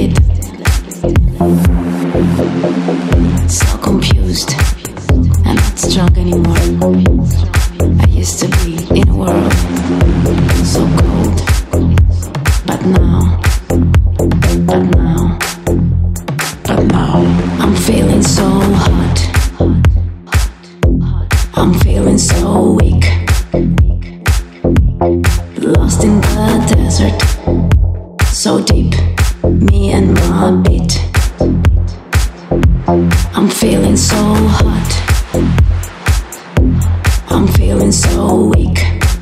it. So confused and not strong anymore. I used to be in a world so cold, but now I'm feeling so hot. I'm feeling so weak, lost in the desert, so deep, me and my beat. I'm feeling so hot. I'm feeling so weak,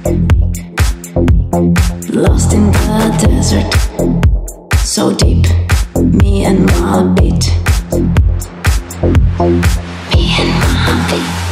lost in the desert, so deep, me and my beat. Me and my beat.